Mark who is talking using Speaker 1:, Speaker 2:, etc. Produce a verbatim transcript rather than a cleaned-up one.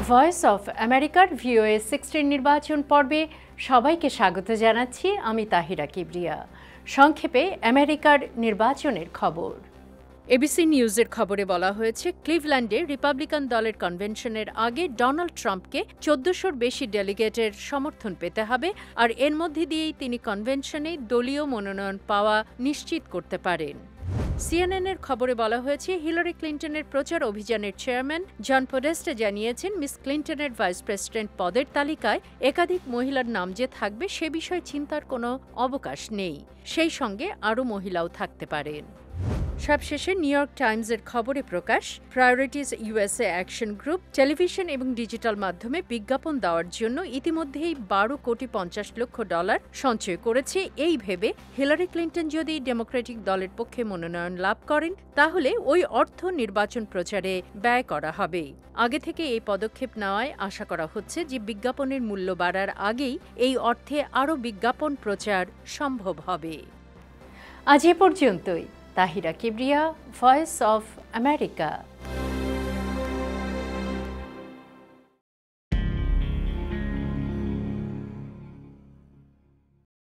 Speaker 1: Voice of আমেরিকার VOA sixteen নির্বাচন পর্বে সবাইকে স্বাগত জানাচ্ছি। আমি তাহিরা কিবরিয়া। সংক্ষেপে আমেরিকার নির্বাচনের খবর। এবিসি নিউজের খবরে বলা হয়েছে, ক্লিভল্যান্ডে রিপাবলিকান দলের কনভেনশনের আগে ডোনাল্ড ট্রাম্পকে চোদ্দশোর বেশি ডেলিগেটের সমর্থন পেতে হবে, আর এর মধ্যে দিয়েই তিনি কনভেনশনে দলীয় মনোনয়ন পাওয়া নিশ্চিত করতে পারেন। সিএনএনের খবরে বলা হয়েছে, হিলারি ক্লিন্টনের প্রচার অভিযানের চেয়ারম্যান জন পোডেস্টা জানিয়েছেন, মিস ক্লিন্টনের ভাইস প্রেসিডেন্ট পদের তালিকায় একাধিক মহিলার নাম যে থাকবে সে বিষয়ে চিন্তার কোনো অবকাশ নেই। সেই সঙ্গে আরও মহিলাও থাকতে পারেন। সবশেষে নিউ ইয়র্ক টাইমসের খবরে প্রকাশ, Priorities USA Action Group television এবং ডিজিটাল মাধ্যমে বিজ্ঞাপন দেওয়ার জন্য ইতিমধ্যেই বারো কোটি পঞ্চাশ লক্ষ ডলার সঞ্চয় করেছে। এই ভেবে হিলারি ক্লিন্টন যদি ডেমোক্রেটিক দলের পক্ষে মনোনয়ন লাভ করেন তাহলে ওই অর্থ নির্বাচন প্রচারে ব্যয় করা হবে। আগে থেকে এই পদক্ষেপ নেওয়ায় আশা করা হচ্ছে যে বিজ্ঞাপনের মূল্য বাড়ার আগেই এই অর্থে আরও বিজ্ঞাপন প্রচার সম্ভব হবে। আজ এ পর্যন্তই। Tahira Kibria, Voice of America.